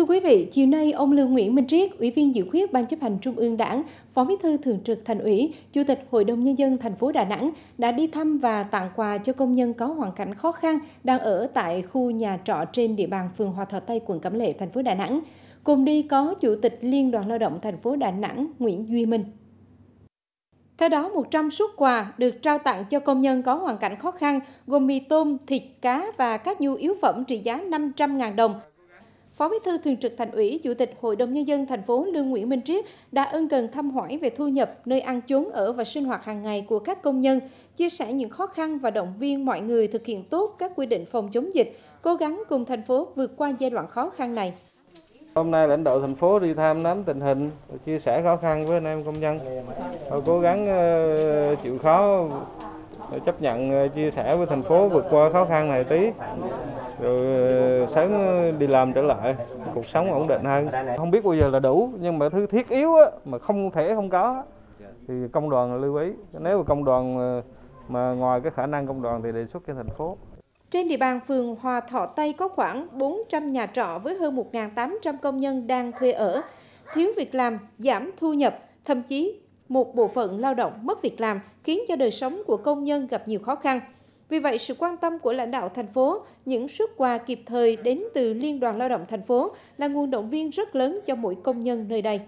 Thưa quý vị, chiều nay ông Lương Nguyễn Minh Triết, Ủy viên dự khuyết Ban Chấp hành Trung ương Đảng, Phó Bí thư Thường trực Thành ủy, Chủ tịch Hội đồng Nhân dân thành phố Đà Nẵng đã đi thăm và tặng quà cho công nhân có hoàn cảnh khó khăn đang ở tại khu nhà trọ trên địa bàn phường Hòa Thọ Tây, quận Cẩm Lệ, thành phố Đà Nẵng. Cùng đi có Chủ tịch Liên đoàn Lao động thành phố Đà Nẵng Nguyễn Duy Minh. Theo đó, 100 suất quà được trao tặng cho công nhân có hoàn cảnh khó khăn, gồm mì tôm, thịt, cá và các nhu yếu phẩm trị giá 500.000 đồng. Phó Bí thư Thường trực Thành ủy, Chủ tịch Hội đồng Nhân dân thành phố Lương Nguyễn Minh Triết đã ân cần thăm hỏi về thu nhập, nơi ăn chốn ở và sinh hoạt hàng ngày của các công nhân, chia sẻ những khó khăn và động viên mọi người thực hiện tốt các quy định phòng chống dịch, cố gắng cùng thành phố vượt qua giai đoạn khó khăn này. Hôm nay lãnh đạo thành phố đi thăm nắm tình hình, chia sẻ khó khăn với anh em công nhân, cố gắng chịu khó, chấp nhận chia sẻ với thành phố vượt qua khó khăn này tí, rồi sớm đi làm trở lại, cuộc sống ổn định hơn. Không biết bao giờ là đủ, nhưng mà thứ thiết yếu mà không thể không có thì công đoàn lưu ý. Nếu mà công đoàn mà ngoài cái khả năng công đoàn thì đề xuất cho thành phố. Trên địa bàn phường Hòa Thọ Tây có khoảng 400 nhà trọ với hơn 1.800 công nhân đang thuê ở, thiếu việc làm, giảm thu nhập, thậm chí một bộ phận lao động mất việc làm khiến cho đời sống của công nhân gặp nhiều khó khăn. Vì vậy, sự quan tâm của lãnh đạo thành phố, những suất quà kịp thời đến từ Liên đoàn Lao động thành phố là nguồn động viên rất lớn cho mỗi công nhân nơi đây.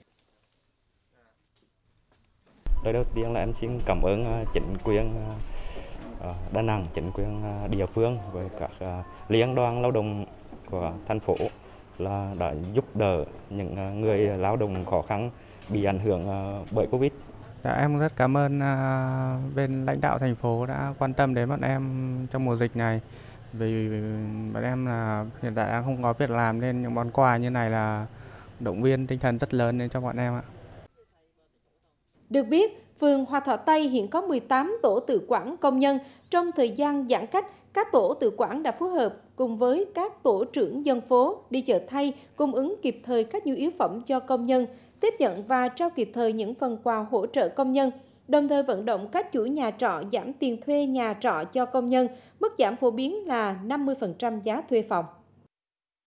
Lời đầu tiên là em xin cảm ơn chính quyền Đà Nẵng, chính quyền địa phương với các liên đoàn lao động của thành phố là đã giúp đỡ những người lao động khó khăn bị ảnh hưởng bởi Covid. Em rất cảm ơn bên lãnh đạo thành phố đã quan tâm đến bọn em trong mùa dịch này. Vì bọn em là hiện tại đang không có việc làm nên những món quà như này là động viên tinh thần rất lớn cho bọn em ạ. Được biết, phường Hòa Thọ Tây hiện có 18 tổ tự quản công nhân. Trong thời gian giãn cách, các tổ tự quản đã phối hợp cùng với các tổ trưởng dân phố đi chợ thay, cung ứng kịp thời các nhu yếu phẩm cho công nhân, tiếp nhận và trao kịp thời những phần quà hỗ trợ công nhân, đồng thời vận động các chủ nhà trọ giảm tiền thuê nhà trọ cho công nhân, mức giảm phổ biến là 50% giá thuê phòng.